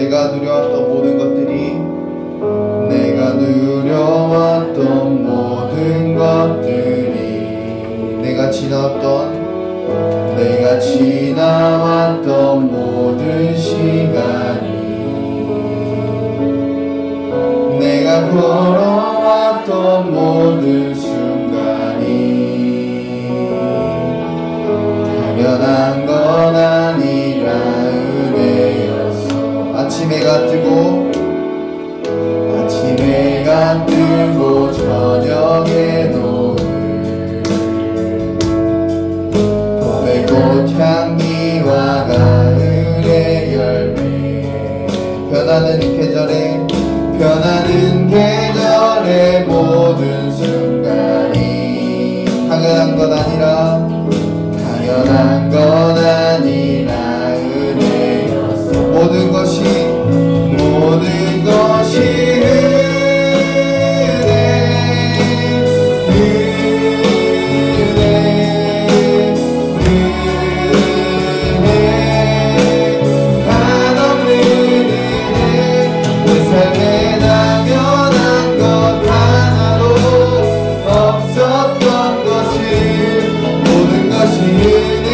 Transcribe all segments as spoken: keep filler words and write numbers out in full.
내가 누려왔던 모든 것들이 내가 누려왔던 모든 것들이 내가 지나왔던 내가 지나왔던 모든 시간이 내가 걸어왔던 모든 순간이 당연한 건 아니라 은혜였어. 아침 해가 뜨고 아침 해가 뜨고 저녁에 노을 봄의 꽃향기와 가을의 열매 변하는 계절에 변하는 계절의 모든 순간이 당연한 건 아니라 당연한 건 아니라 은혜였어. 모든 것이 모든 것이 은혜 은혜 은혜 한없는 은혜 내 삶에 당연한 것 하나도 없었던 것을 모든 것이 은혜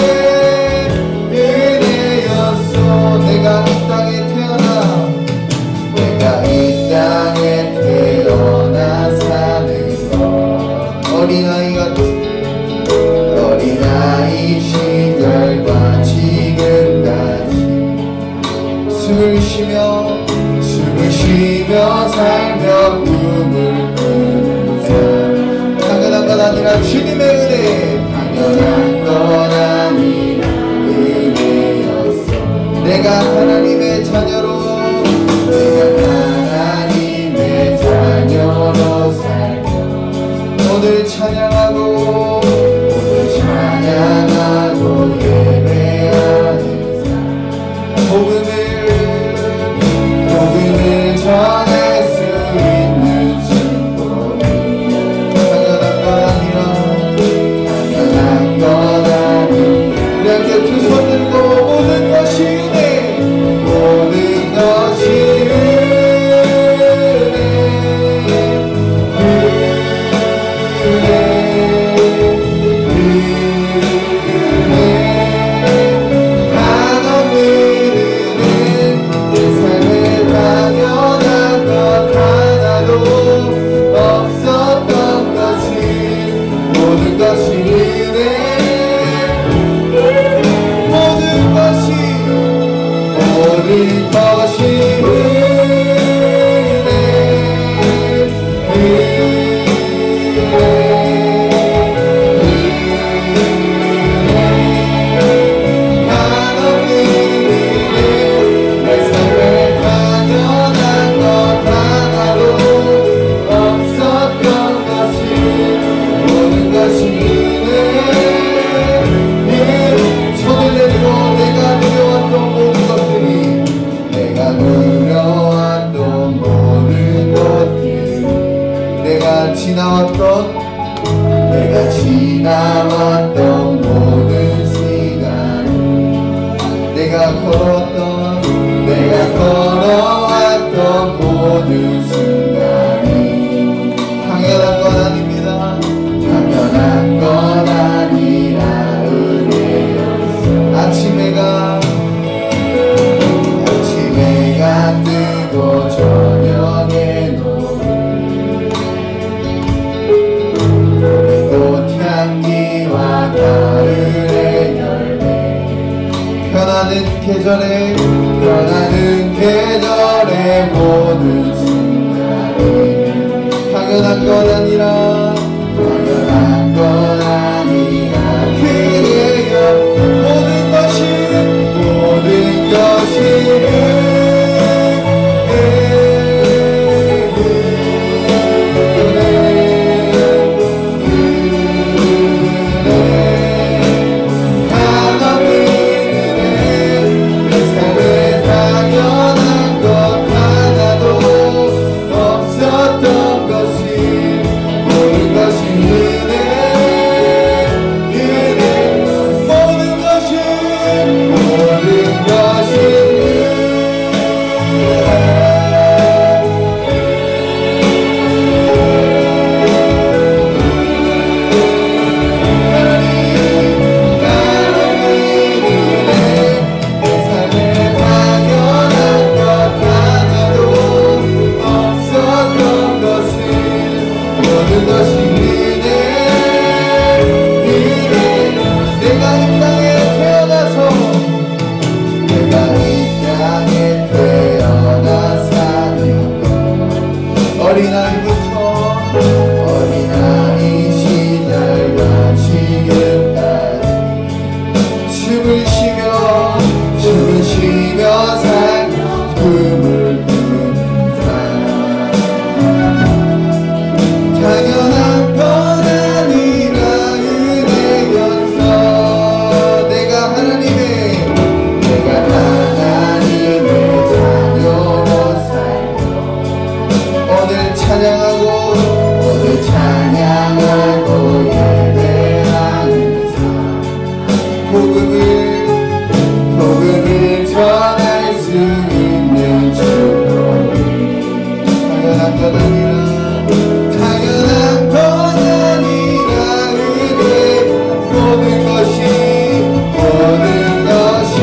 은혜였어. 내가 이 땅에 태어나 내가 이 땅에 태어나 사는 것 어린아이 같은 어린아이 시절과 지금까지 숨을 쉬며 숨을 쉬며 살며 꿈을 꾸는 삶 당연한 건 아니라 주님의 은혜 당연한 건 아니라 은혜였어. 내가 하나님의 자녀로 내가 하나님의 자녀로 살며 오늘 찬양하고 오늘 찬양하고 예배하는 삶 복음을 복음을 전할 수 있는 축복이 당연한 건 아니라 당연한 건 아니라 우리 함께 두 손 들고 모든 것이 은혜 모든 것이 지나왔던 내가 지나왔던 모든 시간이 내가 걸었던 내가 걸어왔던 모든 순간이 당연한 건 아닙니다. 당연한 건 아니라 은혜였어. 아침 해가 아침 해가 뜨고 저녁에 꽃향기와 가을의 열매 변하는 계절에 변하는 계절의 모든 순간이 당연한 건 아니라 당연한 건 아니라 그래요. 모든 것이 모든 것이 당연한 것 하나도 없었던 것이 모든 쉬며 살며 꿈을 꾸는 삶 당연한 건 아니라 은혜였어 내가 하나님의 내가 하나님의 자녀로 살며 오늘 찬양하고 오늘 찬양하고 예배하는 삶 복음을 복음을 전할 수 있는 축복이 당연한 건 아니라 당연한 건 아니라 은혜 모든 것이 모든 것이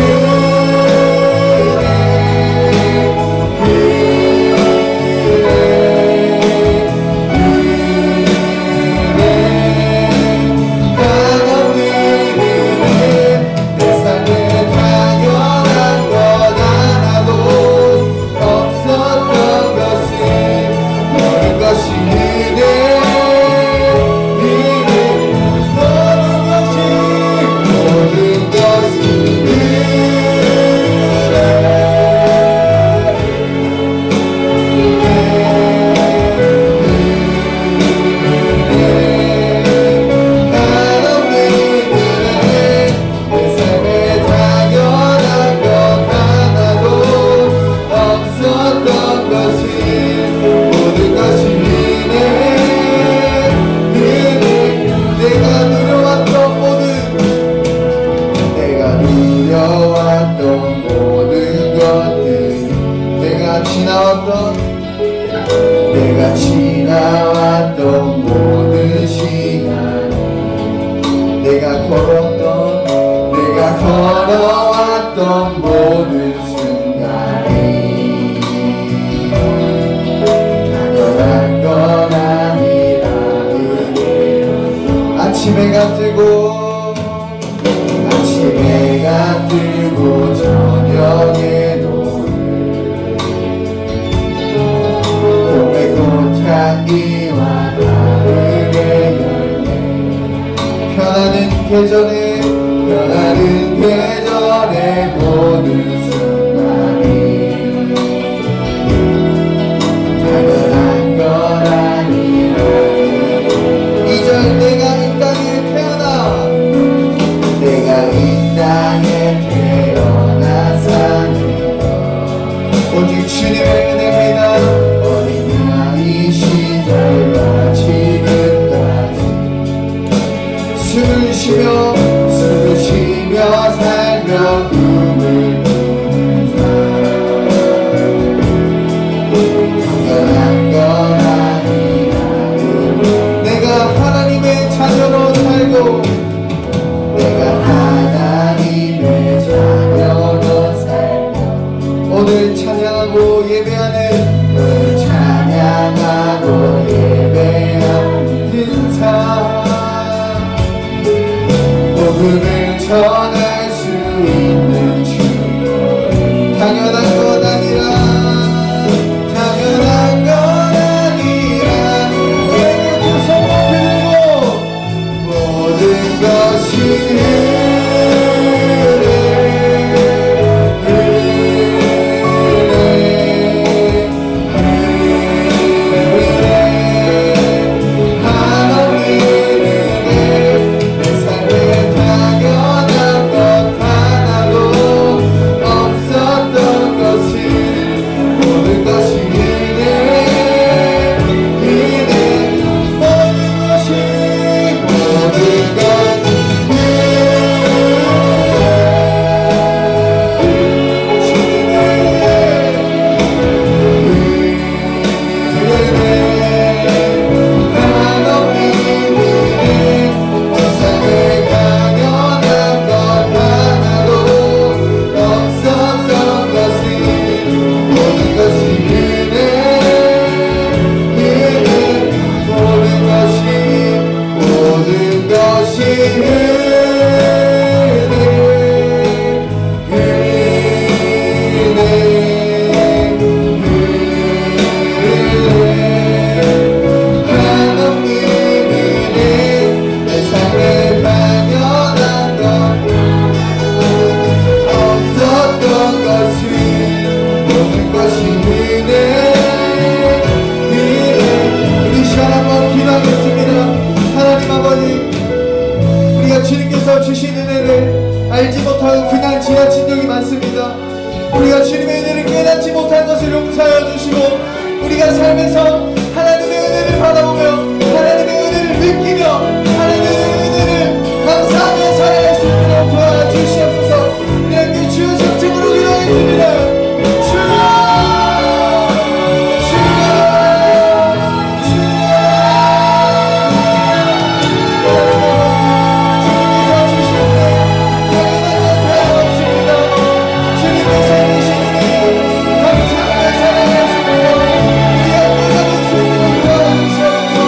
내가 지나왔던 모든 시간 내가 걸었던 내가 걸어왔던 모든 순간이 당연한 건 아니라 은혜였어 아침에 해가 뜨고 아침에 해가 뜨고 저녁에 향기와 다르게 열매 편하는 계절에 편하는 계절에 모든 순간이 당연한 건 아니라 이절 내가 이 땅에 태어나 내가 이 땅에 태어나 사는 것 오직 주님의 은혜입니다 지금까지 숨을 쉬며 숨을 쉬며 살며 꿈을 꾸는 삶 당연한 건 아니라 내가 하나님의 자녀로 살고 내가 하나님의 자녀로 살며 오늘 찬양하고 예배하는 오늘 찬양하고 예배하는 삶 복음을 전할 수 있는 축복 당연한 건 아니라 당연한 건 아니라 예배 두 손 들고 모든 것이 내 삶에 당연한 것 하나도 없었던 것 것은 모든 것이 은혜 은혜. 우리 시간 한번 기도하겠습니다. 하나님 아버지, 우리가 주님께서 주신 은혜를 알지 못하고 그냥 지나친 적이 많습니다. 우리가 주님의 은혜를 깨닫지 못한 것을 용서하여 주시고, 우리가 삶에서 하나님의 은혜를 바라보며 하나님의 은혜를 느끼며 하나님의 은혜를 감사하며 살아갈 수 있도록 도와주시옵소서. 우리에게 주여 성적으로 기도하겠습니다. 주여 주여 주여. 주님께서 주신 은혜 당연한 것 다름없습니다. 주님께서 주신 은혜 감사하며 살아갈 수 있도록 우리의 모든 수 있도록 도와주시옵소서.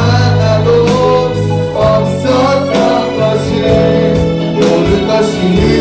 You